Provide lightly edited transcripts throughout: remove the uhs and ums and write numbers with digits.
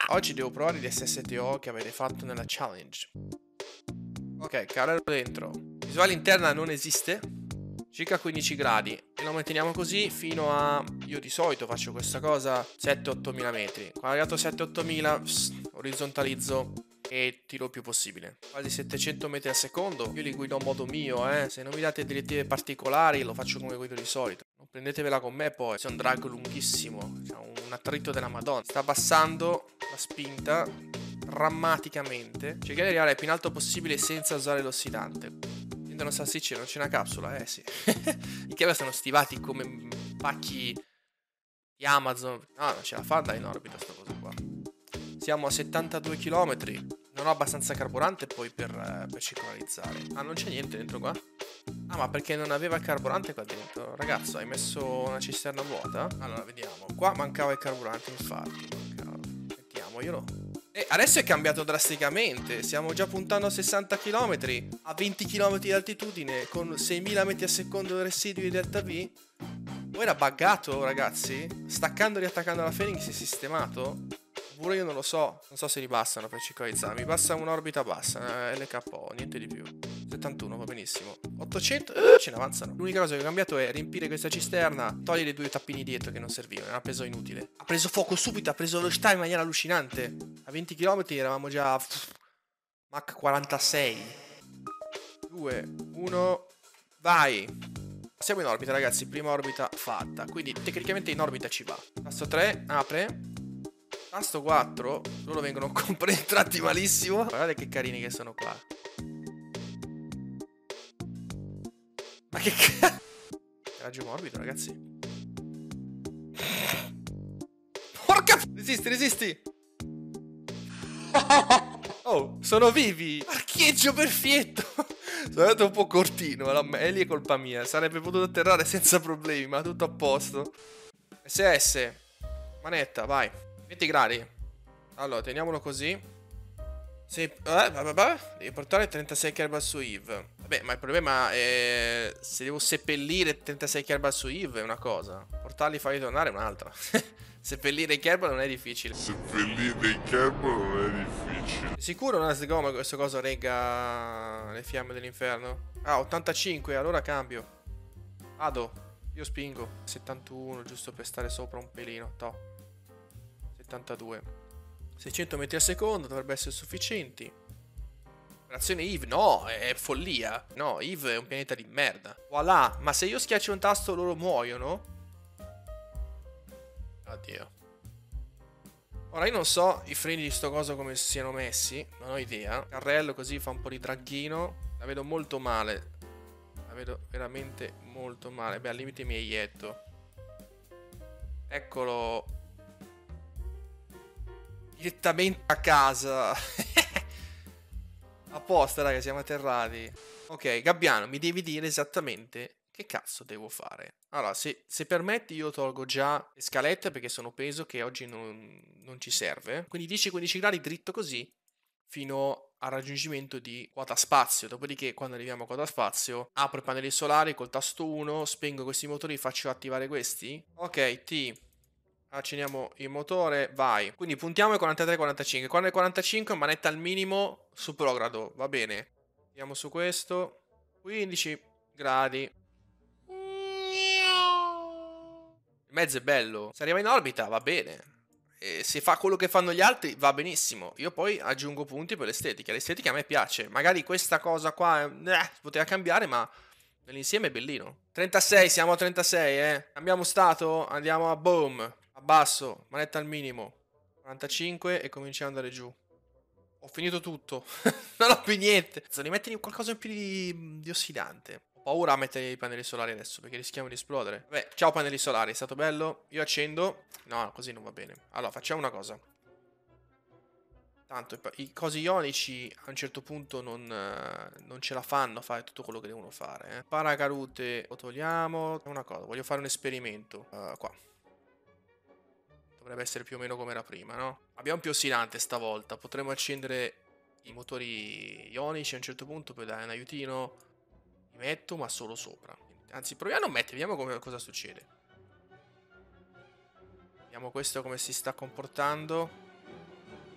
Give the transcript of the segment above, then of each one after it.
Oggi devo provare gli SSTO che avete fatto nella challenge. Ok, carrello dentro. Visuale interna non esiste. Circa 15 gradi. E lo manteniamo così fino a... Io di solito faccio questa cosa 7-8 mila metri. Quando è arrivato 7-8 mila, orizzontalizzo e tiro il più possibile. Quasi 700 metri al secondo. Io li guido a modo mio, Se non mi date direttive particolari, lo faccio come guido di solito. Non prendetevela con me poi. C'è un drag lunghissimo. C'è un attrito della Madonna. Sta abbassando la spinta drammaticamente. Cerchiamo di arrivare il più in alto possibile senza usare l'ossidante. Vendono salsicce, non c'è una capsula, sì. I che sono stivati come pacchi di Amazon. No, non ce la fa andare in orbita sta cosa qua. Siamo a 72 km. Non ho abbastanza carburante poi per circolarizzare. Ah, non c'è niente dentro qua? Ah, ma perché non aveva il carburante qua dentro? Ragazzo, hai messo una cisterna vuota? Allora, vediamo. Qua mancava il carburante, infatti. Mettiamoglielo. E adesso è cambiato drasticamente. Stiamo già puntando a 60 km. A 20 km di altitudine. Con 6000 metri al secondo residui di delta V. O era buggato, ragazzi? Staccando e riattaccando la Phoenix si è sistemato? Oppure io non lo so. Non so se li bastano per circolarizzare. Mi basta un'orbita bassa. LKO, niente di più. 71, va benissimo. 800, ce ne avanzano. L'unica cosa che ho cambiato è riempire questa cisterna, togliere i due tappini dietro che non servivano. Era preso inutile. Ha preso fuoco subito, ha preso velocità in maniera allucinante. A 20 km eravamo già Mach 46. 2, 1, vai. Siamo in orbita, ragazzi, prima orbita fatta. Quindi tecnicamente in orbita ci va. Tasto 3, apre. Tasto 4, loro vengono compenetrati malissimo. Guardate che carini che sono qua. Ma che cazzo? Raggio morbido, ragazzi. Porca... Resisti. Oh, sono vivi. Parcheggio perfetto. Sono andato un po' cortino. E lì è colpa mia. Sarebbe potuto atterrare senza problemi, ma tutto a posto. SS. Manetta, vai. 20 gradi. Allora, teniamolo così. Devi portare 36 kerbal su Eve. Vabbè, ma il problema è... Se devo seppellire 36 kerbal su Eve è una cosa. Portarli e farli tornare è un'altra. Seppellire i kerbal non è difficile. Sicuro una sgoma questa cosa regga le fiamme dell'inferno? Ah, 85, allora cambio. Vado. Io spingo. 71, giusto per stare sopra un pelino. Toh. 72. 600 metri al secondo dovrebbe essere sufficienti. Operazione Eve, no, è follia. No, Eve è un pianeta di merda. Voilà, ma se io schiaccio un tasto loro muoiono? Oddio. Ora io non so i freni di sto coso come siano messi, non ho idea. Carrello così fa un po' di dragghino. La vedo molto male. La vedo veramente molto male. Beh, al limite mi eietto. Eccolo. Direttamente a casa. Apposta, raga, siamo atterrati. Ok, Gabbiano, mi devi dire esattamente che cazzo devo fare. Allora, se permetti io tolgo già le scalette perché sono peso che oggi non ci serve. Quindi 10-15 gradi dritto così fino al raggiungimento di quota spazio. Dopodiché, quando arriviamo a quota spazio, apro i pannelli solari col tasto 1, spengo questi motori, faccio attivare questi. Ok, T. Accendiamo il motore, vai. Quindi puntiamo ai 43-45. Quando è 45, manetta al minimo su progrado, va bene. Andiamo su questo. 15 gradi. Il mezzo è bello. Se arriva in orbita, va bene. E se fa quello che fanno gli altri, va benissimo. Io poi aggiungo punti per l'estetica. L'estetica a me piace. Magari questa cosa qua poteva cambiare, ma nell'insieme è bellino. 36, siamo a 36, Cambiamo stato, andiamo a boom. Abbasso, manetta al minimo. 45 e cominciamo ad andare giù. Ho finito tutto. Non ho più niente. Rimettili qualcosa in più di ossidante. Ho paura a mettere i pannelli solari adesso perché rischiamo di esplodere. Vabbè, ciao pannelli solari, è stato bello. Io accendo. No, così non va bene. Allora, facciamo una cosa. Tanto i cosi ionici a un certo punto non ce la fanno a fare tutto quello che devono fare. Paracadute lo togliamo. Una cosa, voglio fare un esperimento. Qua. Dovrebbe essere più o meno come era prima, no? Abbiamo più ossidante stavolta. Potremmo accendere i motori ionici a un certo punto per dare un aiutino. Li metto, ma solo sopra. Anzi, proviamo a non mettere, vediamo cosa succede. Vediamo questo come si sta comportando.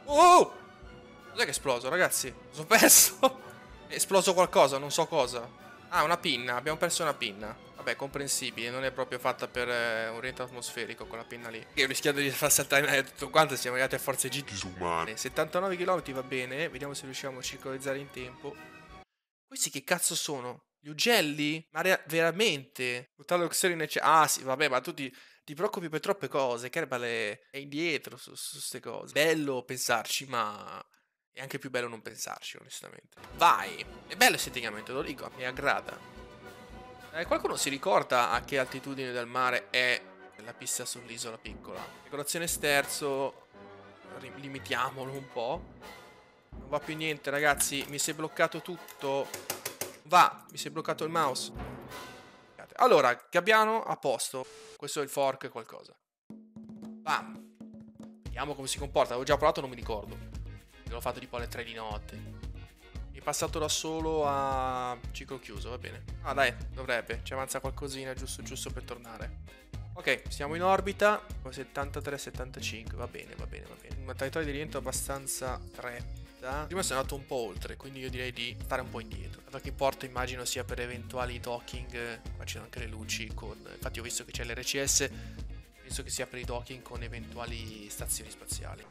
Oh! Cos'è che è esploso, ragazzi? Sono perso. È esploso qualcosa, non so cosa. Ah, una pinna. Abbiamo perso una pinna. Vabbè, comprensibile. Non è proprio fatta per un oriente atmosferico quella pinna lì. Che rischiando di far saltare tutto quanto. Siamo arrivati a forze G disumane. 79 km va bene. Vediamo se riusciamo a circolarizzare in tempo. Questi che cazzo sono? Gli ugelli? Ma veramente? Ah sì, vabbè, ma tu ti preoccupi per troppe cose. Kerbal è indietro su queste cose. Bello pensarci, ma è anche più bello non pensarci, onestamente. Vai! È bello esteticamente, lo dico, mi aggrada. Qualcuno si ricorda a che altitudine del mare è la pista sull'isola piccola? Decorazione sterzo, limitiamolo un po'. Non va più niente, ragazzi, mi si è bloccato tutto. Va, mi si è bloccato il mouse. Allora, gabbiano a posto. Questo è il fork qualcosa. Bam. Vediamo come si comporta. Avevo già provato, non mi ricordo. L'ho fatto tipo alle 3 di notte. Mi è passato da solo a ciclo chiuso, va bene. Ah dai, dovrebbe. Ci avanza qualcosina giusto per tornare. Ok, siamo in orbita. 73-75, va bene. Un territorio di rientro abbastanza stretto. Prima sono andato un po' oltre, quindi io direi di stare un po' indietro. Dato che porto immagino sia per eventuali docking. Qua ci sono anche le luci con... Infatti ho visto che c'è l'RCS. Penso che sia per i docking con eventuali stazioni spaziali.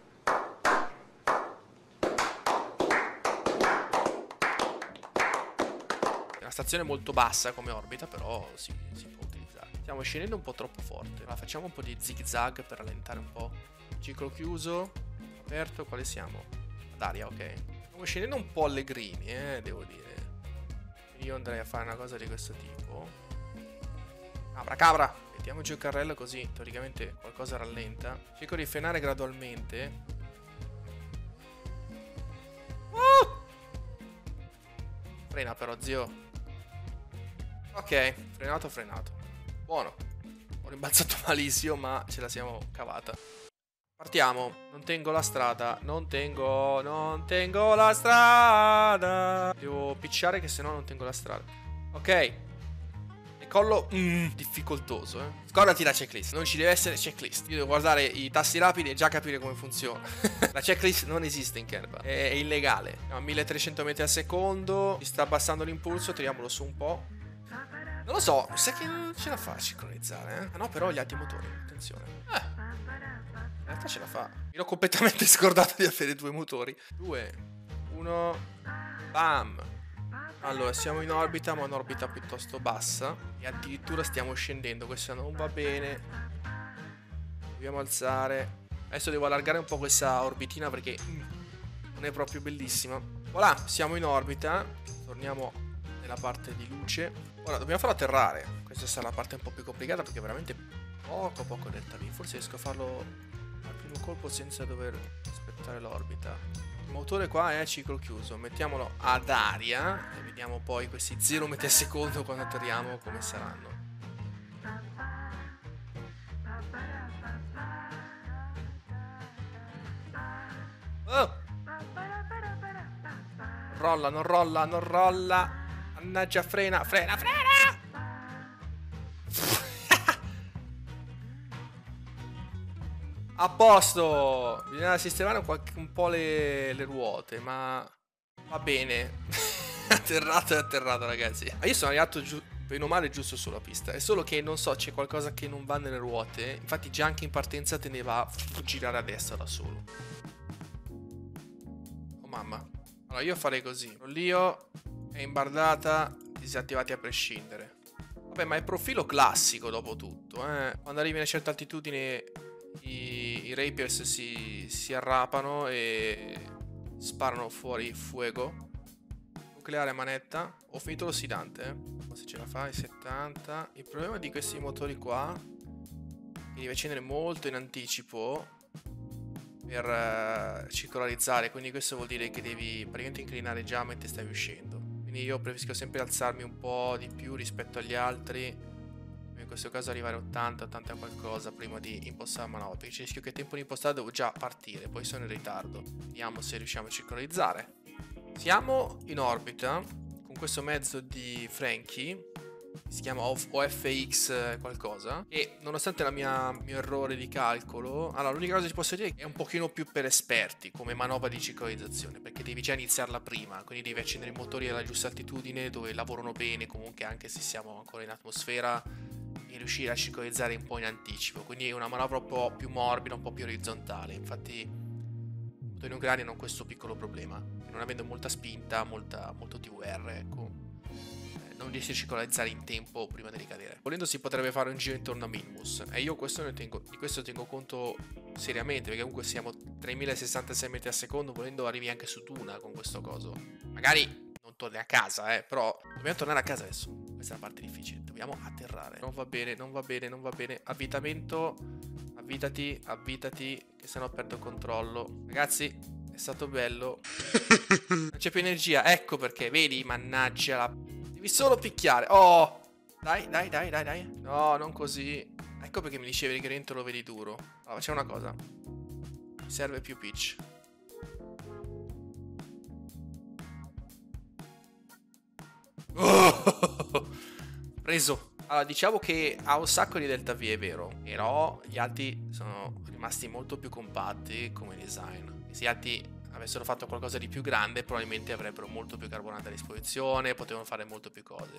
È una stazione molto bassa come orbita, però si può utilizzare. Stiamo scendendo un po' troppo forte. Allora facciamo un po' di zig zag per rallentare un po'. Ciclo chiuso. Aperto, quale siamo? D'aria, ok. Stiamo scendendo un po' allegrini, devo dire. Quindi io andrei a fare una cosa di questo tipo. Cabra! Mettiamoci il carrello così teoricamente qualcosa rallenta. Cerco di frenare gradualmente. Frena però, zio. Ok, frenato. Buono. Ho rimbalzato malissimo, ma ce la siamo cavata. Partiamo. Non tengo la strada. Non tengo la strada. Devo picciare che sennò non tengo la strada. Ok. Decollo difficoltoso, Scordati la checklist. Non ci deve essere checklist. Io devo guardare i tasti rapidi e già capire come funziona. La checklist non esiste in Kerbal. È illegale. A 1300 metri al secondo. Si sta abbassando l'impulso. Tiriamolo su un po'. Non lo so. Sai che non ce la fa a sincronizzare, Ah no, però gli altri motori. Attenzione. In realtà ce la fa. Mi ero completamente scordato di avere due motori. 2, 1, bam. Allora, siamo in orbita, ma un'orbita piuttosto bassa. E addirittura stiamo scendendo. Questo non va bene. Dobbiamo alzare. Adesso devo allargare un po' questa orbitina perché non è proprio bellissima. Voilà, siamo in orbita. Torniamo nella parte di luce. Ora, dobbiamo farlo atterrare. Questa sarà la parte un po' più complicata perché veramente poco delta V. Forse riesco a farlo al primo colpo senza dover aspettare l'orbita. Il motore qua è ciclo chiuso. Mettiamolo ad aria e vediamo poi questi 0 metri al secondo quando atterriamo come saranno. Oh! Non rolla. Mannaggia, frena. A posto! Bisogna sistemare un po' le ruote, ma va bene. Atterrato, ragazzi. Ma io sono arrivato giù, bene o male, giusto sulla pista. È solo che non so, c'è qualcosa che non va nelle ruote. Infatti già anche in partenza teneva a girare a destra da solo. Oh mamma. Allora io farei così. L'io è imbardata, disattivati a prescindere. Vabbè, ma è profilo classico dopo tutto, Quando arrivi a una certa altitudine i Rapiers si arrapano e sparano fuori fuego. Nucleare manetta. Ho finito l'ossidante, se ce la fai. 70. Il problema di questi motori qua è che devi accendere molto in anticipo per circolarizzare, quindi questo vuol dire che devi praticamente inclinare già mentre stai uscendo. Quindi io preferisco sempre alzarmi un po' di più rispetto agli altri. In questo caso arrivare a 80 qualcosa prima di impostare la manovra, perché c'è il rischio che tempo di impostare devo già partire, poi sono in ritardo. Vediamo se riusciamo a circolarizzare. Siamo in orbita con questo mezzo di Frankie. si chiama OFX qualcosa, e nonostante il mio errore di calcolo, allora l'unica cosa che ti posso dire è che è un pochino più per esperti come manovra di sincronizzazione, perché devi già iniziarla prima, quindi devi accendere i motori alla giusta altitudine dove lavorano bene comunque anche se siamo ancora in atmosfera, e riuscire a sincronizzare un po' in anticipo, quindi è una manovra un po' più morbida, un po' più orizzontale. Infatti i motori nucleari hanno questo piccolo problema, non avendo molta spinta, molto TVR, ecco, non riesci a sincronizzare in tempo prima di ricadere. Volendo si potrebbe fare un giro intorno a Minmus, e io di questo tengo conto seriamente, perché comunque siamo 3066 metri al secondo, volendo arrivi anche su Duna con questo coso. Magari non torni a casa, però dobbiamo tornare a casa adesso. Questa è la parte difficile, dobbiamo atterrare. Non va bene, non va bene, non va bene. Avvitamento, avvitati, che sennò perdo controllo. Ragazzi, è stato bello. Non c'è più energia, ecco perché, vedi, mannaggia la... Devi solo picchiare. Oh, dai. No, non così. Ecco perché mi dicevi che dentro lo vedi duro. Allora, facciamo una cosa. Mi serve più pitch. Oh, preso. Allora, diciamo che ha un sacco di delta V, è vero, però gli altri sono rimasti molto più compatti come design. Se gli altri avessero fatto qualcosa di più grande, probabilmente avrebbero molto più carburante a disposizione, potevano fare molto più cose.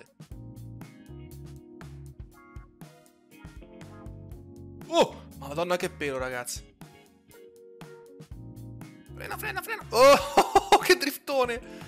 Oh, madonna che pelo, ragazzi. Frena. Oh, che driftone.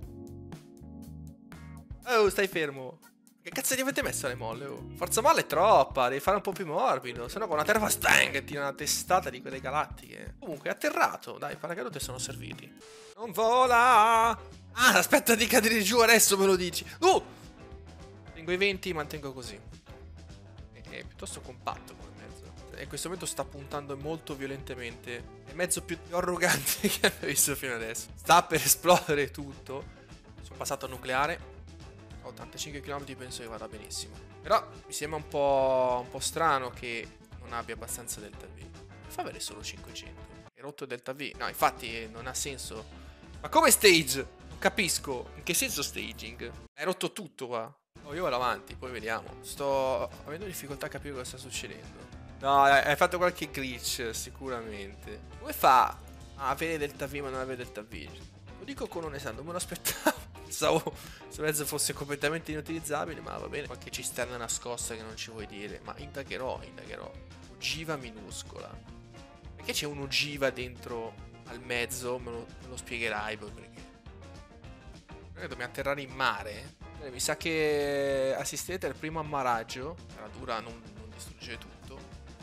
Oh, stai fermo. Che cazzo gli avete messo alle molle? Oh? Forza molle è troppa, devi fare un po' più morbido. Sennò con una terra stang tira una testata di quelle galattiche. Comunque è atterrato. Dai, i paracadute sono serviti. Non vola. Ah, aspetta di cadere giù adesso, me lo dici. Tengo i 20, mantengo così. È piuttosto compatto come mezzo. E in questo momento sta puntando molto violentemente. È il mezzo più arrogante che abbia visto fino adesso. Sta per esplodere tutto. Sono passato a nucleare. 85 km penso che vada benissimo. Però mi sembra un po' strano che non abbia abbastanza delta V. Fa avere solo 500. È rotto delta V. No, infatti non ha senso. Ma come stage? Non capisco. In che senso staging? È rotto tutto qua. Oh, io vado avanti, poi vediamo. Sto avendo difficoltà a capire cosa sta succedendo. No, hai fatto qualche glitch sicuramente. Come fa a avere delta V ma non avere delta V? Lo dico con onestà, non me lo aspettavo. Pensavo se mezzo fosse completamente inutilizzabile, ma va bene. Qualche cisterna nascosta che non ci vuoi dire. Ma indagherò. Ogiva minuscola. Perché c'è un'ogiva dentro al mezzo? Me lo spiegherai poi perché. Noi dobbiamo atterrare in mare. Mi sa che assistete al primo ammaraggio. Sarà dura, non distruggere tutto.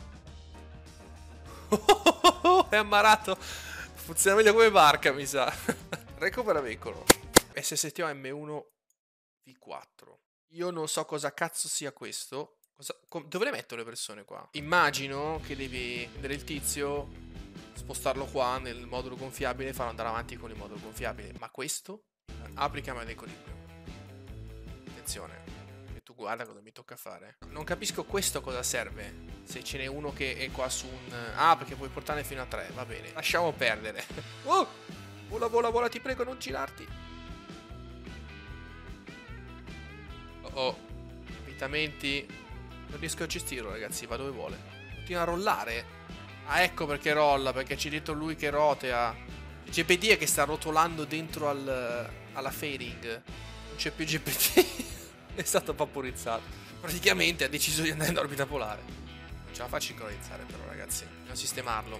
È ammarato. Funziona meglio come barca, mi sa. Recupera veicolo. SSTO M1 V4. Io non so cosa cazzo sia questo. Dove le metto le persone qua? Immagino che devi prendere il tizio, spostarlo qua nel modulo gonfiabile e farlo andare avanti con il modulo gonfiabile. Ma questo? Apri camera d'equilibrio. Attenzione. E tu guarda cosa mi tocca fare. Non capisco questo cosa serve. Se ce n'è uno che è qua su un... Ah, perché puoi portarne fino a 3. Va bene. Lasciamo perdere. Oh! Vola, ti prego, non girarti. Oh, abitamenti. Non riesco a gestirlo, ragazzi, va dove vuole. Continua a rollare. Ah, ecco perché rolla, perché c'è dietro lui che rotea. Il GPT è che sta rotolando dentro alla fairing. Non c'è più GPT. È stato vaporizzato. Praticamente ha deciso di andare in orbita polare. Non ce la faccio sincronizzare però, ragazzi. Dobbiamo sistemarlo.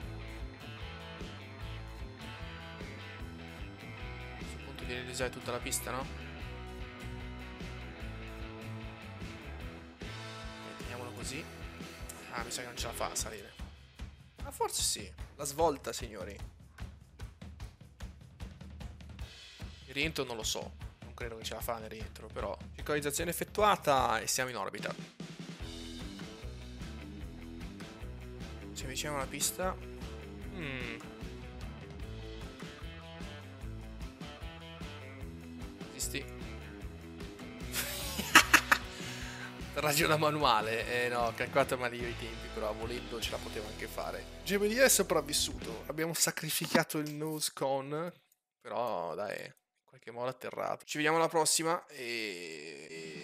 A questo punto di realizzare tutta la pista, no? Così. Ah, mi sa che non ce la fa a salire. Ma forse sì. La svolta, signori. Il rientro non lo so. Non credo che ce la fa nel rientro, però. Sincronizzazione effettuata e siamo in orbita. Ci avviciniamo alla pista. Esisti. Ragiona manuale, no, ho calcolato male io i tempi, però volendo ce la potevo anche fare. GBD è sopravvissuto, abbiamo sacrificato il nose cone, però dai, in qualche modo atterrato. Ci vediamo alla prossima e